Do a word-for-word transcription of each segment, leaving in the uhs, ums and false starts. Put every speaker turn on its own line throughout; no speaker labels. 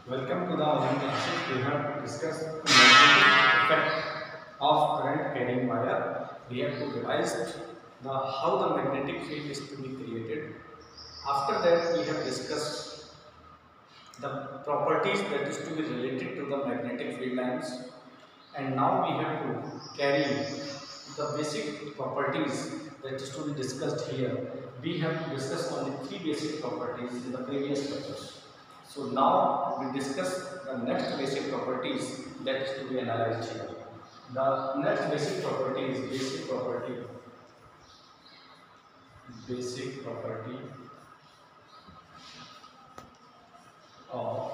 Welcome to the online classes. We have discussed the magnetic effect of current carrying wire. We have to revise the how the magnetic field is to be created. After that, we have discussed the properties that is to be related to the magnetic field lines, and now we have to carry the basic properties that is to be discussed here. We have to discuss only three basic properties in the previous lectures. So now we discuss the next basic properties that is to be analyzed here. The next basic property is basic property, basic property of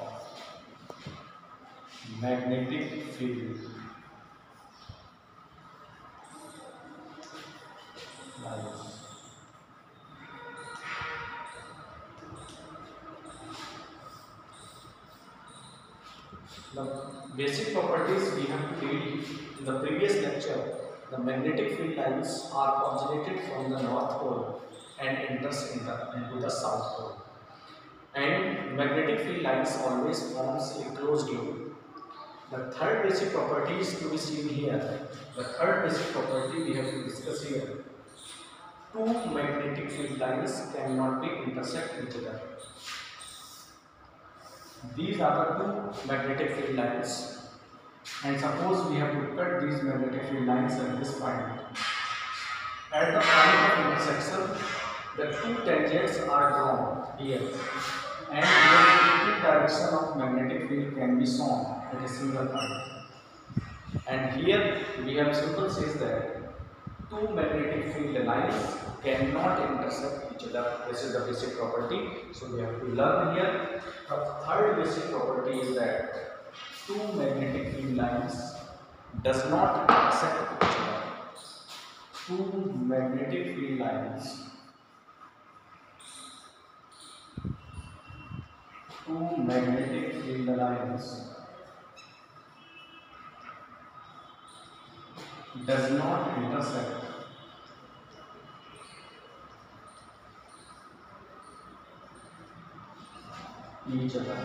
magnetic field lines. The basic properties we have read in the previous lecture. The magnetic field lines are originated from the north pole and enters in the, into the south pole. And magnetic field lines always forms a closed loop. The third basic property is to be seen here. The third basic property we have to discuss here. Two magnetic field lines cannot be intersect each other. These are the two magnetic field lines, and suppose we have to cut these magnetic field lines at this point. At the point of intersection, the two tangents are drawn here, and the opposite direction of magnetic field can be shown at a single point. And here we have simple says that two magnetic field lines cannot intersect each other. This is the basic property. So we have to learn here. The third basic property is that two magnetic field lines does not intersect each other. Two magnetic field lines. Two magnetic field lines does not intersect each other.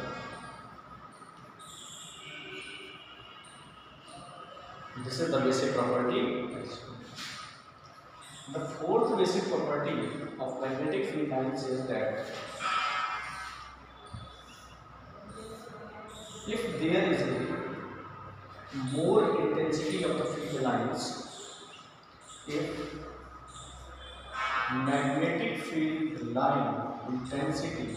This is the basic property. The fourth basic property of magnetic field lines is that if there is a more intensity of the field lines, if magnetic field line intensity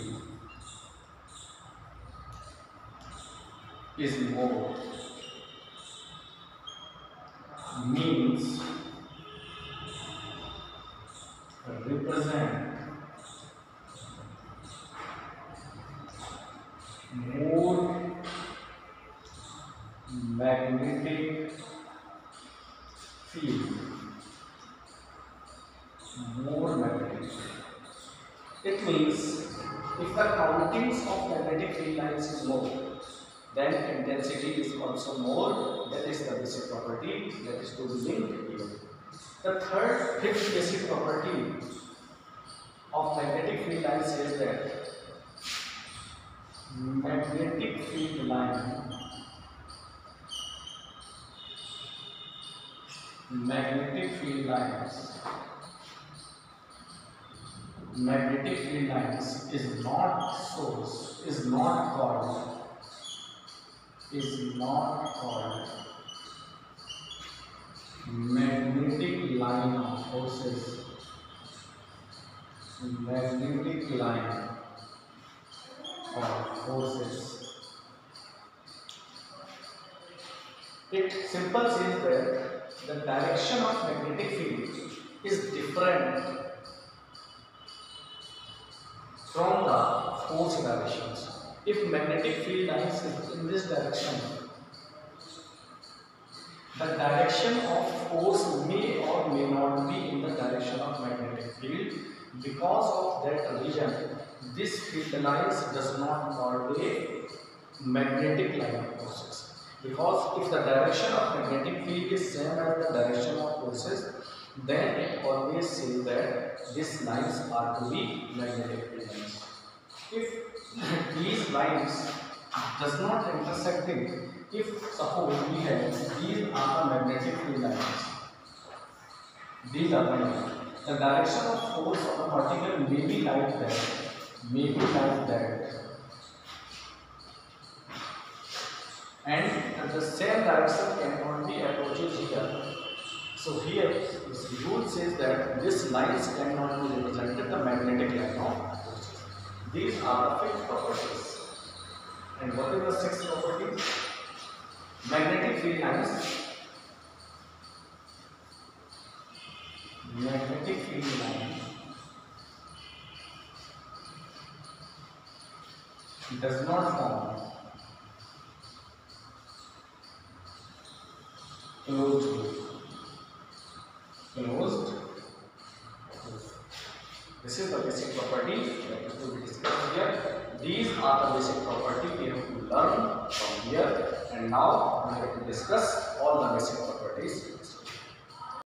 is more, means represent more magnetic field, more magnetic field. It means if the countings of magnetic field lines is more, then intensity is also more. That is the basic property that is to be linked here. The third, fifth basic property of magnetic field lines is that magnetic field line magnetic field lines magnetic field lines is not source, is not called is not called magnetic line of forces. Magnetic line of forces. It simple says that the direction of magnetic field is different from the force directions. If magnetic field lines is in this direction, the direction of force may or may not be in the direction of magnetic field. Because of that reason, this field lines does not call a magnetic line of forces. Because if the direction of magnetic field is same as the direction of forces, then it always says that these lines are to be magnetic field lines. If these lines does not intersecting. If suppose we have these are the magnetic field lines, these are the lines. The direction of force of a particle may be like that, may be like that, and the same direction cannot be approaches here. So here this rule says that this lines cannot be represented the magnetic line of forces. These are the fifth properties. And what is the sixth property? Magnetic field lines. Magnetic field line does not form closed loop. Closed. This is the basic property that is to be discussed here. These are the basic property we have to learn from here, and now we have to discuss all the basic properties.